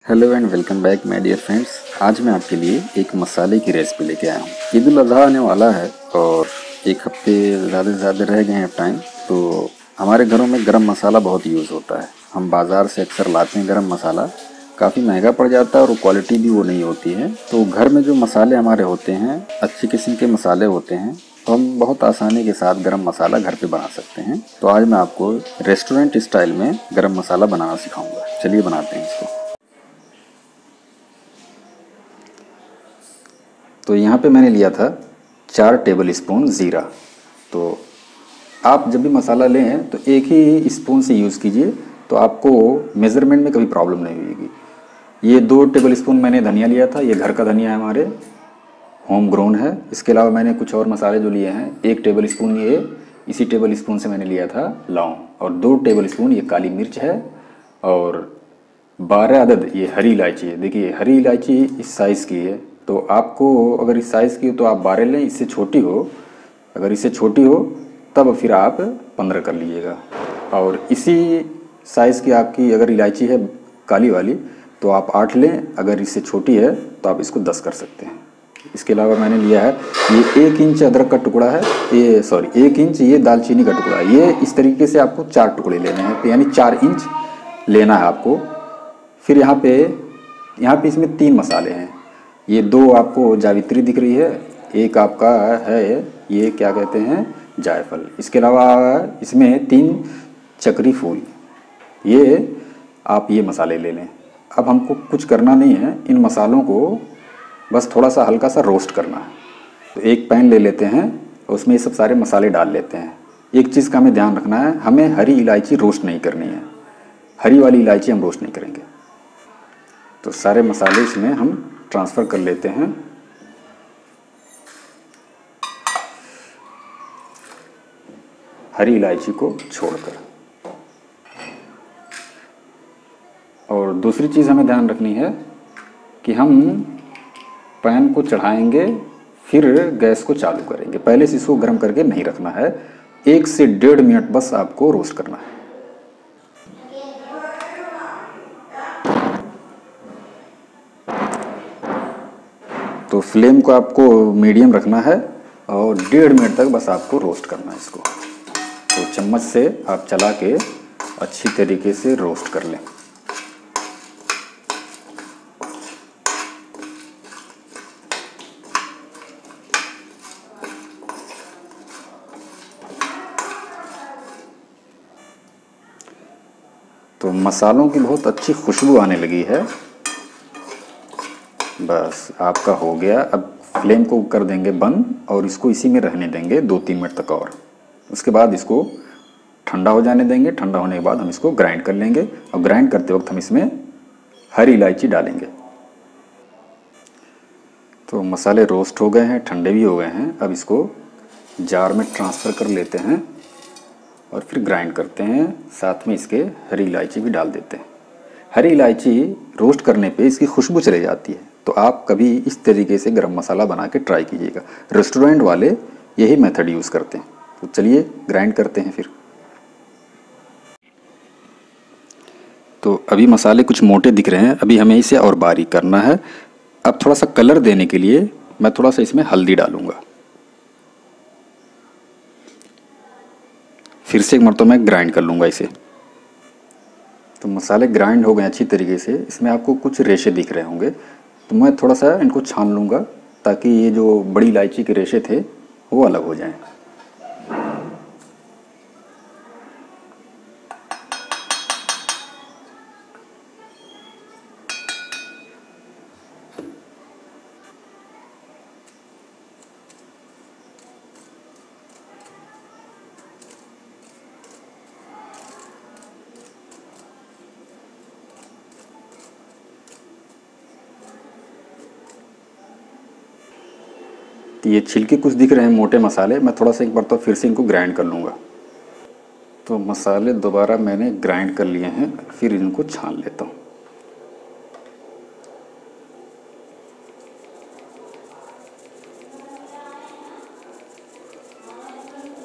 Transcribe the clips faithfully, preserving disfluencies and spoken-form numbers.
Hello and welcome back my dear friends. आज मैं आपके लिए एक मसाले की रेसिपी लेके आया हूँ। ईद उल अज़हा आने वाला है और एक हफ्ते ज़्यादा से ज़्यादा रह गए हैं टाइम। तो हमारे घरों में गरम मसाला बहुत यूज़ होता है। हम बाज़ार से अक्सर लाते हैं गरम मसाला, काफ़ी महंगा पड़ जाता है और क्वालिटी भी वो नहीं होती है। तो घर में जो मसाले हमारे होते हैं, अच्छी किस्म के मसाले होते हैं, तो हम बहुत आसानी के साथ गरम मसाला घर पे बना सकते हैं। तो आज मैं आपको रेस्टोरेंट स्टाइल में गरम मसाला बनाना सिखाऊंगा। चलिए बनाते हैं इसको। तो यहाँ पे मैंने लिया था चार टेबल स्पून ज़ीरा। तो आप जब भी मसाला लें तो एक ही स्पून से यूज़ कीजिए, तो आपको मेज़रमेंट में कभी प्रॉब्लम नहीं होगी। ये दो टेबल स्पून मैंने धनिया लिया था, ये घर का धनिया है, हमारे होम ग्रोन है। इसके अलावा मैंने कुछ और मसाले जो लिए हैं, एक टेबल स्पून ये इसी टेबल स्पून से मैंने लिया था लौंग, और दो टेबल स्पून ये काली मिर्च है, और बारह अदद ये हरी इलायची है। देखिए हरी इलायची इस साइज़ की है, तो आपको अगर इस साइज़ की हो तो आप बारह लें, इससे छोटी हो, अगर इससे छोटी हो तब फिर आप पंद्रह कर लीजिएगा। और इसी साइज़ की आपकी अगर इलायची है काली वाली तो आप आठ लें, अगर इससे छोटी है तो आप इसको दस कर सकते हैं। इसके अलावा मैंने लिया है ये एक इंच अदरक का टुकड़ा है, ये सॉरी एक इंच ये दालचीनी का टुकड़ा है। ये इस तरीके से आपको चार टुकड़े लेने हैं, तो यानी चार इंच लेना है आपको। फिर यहाँ पे यहाँ पे इसमें तीन मसाले हैं। ये दो आपको जावित्री दिख रही है, एक आपका है ये क्या कहते हैं जायफल। इसके अलावा इसमें तीन चक्री फूल, ये आप ये मसाले ले लें। अब हमको कुछ करना नहीं है, इन मसालों को बस थोड़ा सा हल्का सा रोस्ट करना है। तो एक पैन ले लेते हैं, उसमें ये सब सारे मसाले डाल लेते हैं। एक चीज़ का हमें ध्यान रखना है, हमें हरी इलायची रोस्ट नहीं करनी है, हरी वाली इलायची हम रोस्ट नहीं करेंगे। तो सारे मसाले इसमें हम ट्रांसफ़र कर लेते हैं। हरी इलायची को छोड़कर। और दूसरी चीज़ हमें ध्यान रखनी है कि हम पैन को चढ़ाएंगे फिर गैस को चालू करेंगे। पहले से इसको गर्म करके नहीं रखना है, एक से डेढ़ मिनट बस आपको रोस्ट करना है। तो फ्लेम को आपको मीडियम रखना है और डेढ़ मिनट तक बस आपको रोस्ट करना है इसको। तो चम्मच से आप चला के अच्छी तरीके से रोस्ट कर लें। तो मसालों की बहुत अच्छी खुशबू आने लगी है, बस आपका हो गया। अब फ्लेम को कर देंगे बंद और इसको इसी में रहने देंगे दो तीन मिनट तक। और उसके बाद इसको ठंडा हो जाने देंगे। ठंडा होने के बाद हम इसको ग्राइंड कर लेंगे, और ग्राइंड करते वक्त हम इसमें हरी इलायची डालेंगे। तो मसाले रोस्ट हो गए हैं, ठंडे भी हो गए हैं। अब इसको जार में ट्रांसफ़र कर लेते हैं और फिर ग्राइंड करते हैं। साथ में इसके हरी इलायची भी डाल देते हैं। हरी इलायची रोस्ट करने पे इसकी खुशबू चली जाती है। तो आप कभी इस तरीके से गरम मसाला बना के ट्राई कीजिएगा। रेस्टोरेंट वाले यही मेथड यूज़ करते हैं। तो चलिए ग्राइंड करते हैं फिर। तो अभी मसाले कुछ मोटे दिख रहे हैं, अभी हमें इसे और बारीक करना है। अब थोड़ा सा कलर देने के लिए मैं थोड़ा सा इसमें हल्दी डालूँगा। फिर से एक मरतबा मैं ग्राइंड कर लूँगा इसे। तो मसाले ग्राइंड हो गए अच्छी तरीके से। इसमें आपको कुछ रेशे दिख रहे होंगे, तो मैं थोड़ा सा इनको छान लूँगा ताकि ये जो बड़ी इलायची के रेशे थे वो अलग हो जाएं। ये छिलके कुछ दिख रहे हैं मोटे मसाले, मैं थोड़ा सा एक बार तो फिर से इनको ग्राइंड कर लूँगा। तो मसाले दोबारा मैंने ग्राइंड कर लिए हैं, फिर इनको छान लेता हूँ।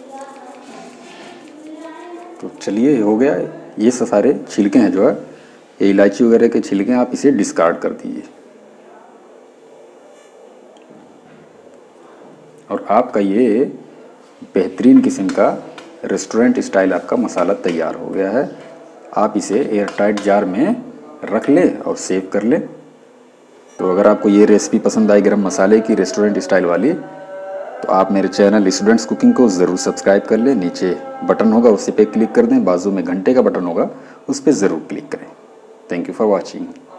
तो चलिए हो गया। ये सारे छिलके हैं जो है ये इलायची वगैरह के छिलके आप इसे डिस्कार्ड कर दीजिए और आपका ये बेहतरीन किस्म का रेस्टोरेंट स्टाइल आपका मसाला तैयार हो गया है। आप इसे एयर टाइट जार में रख लें और सेव कर लें। तो अगर आपको ये रेसिपी पसंद आई गरम मसाले की रेस्टोरेंट स्टाइल वाली, तो आप मेरे चैनल स्टूडेंट्स कुकिंग को ज़रूर सब्सक्राइब कर लें। नीचे बटन होगा उसी पे क्लिक कर दें, बाजू में घंटे का बटन होगा उस पर ज़रूर क्लिक करें। Thank you for watching.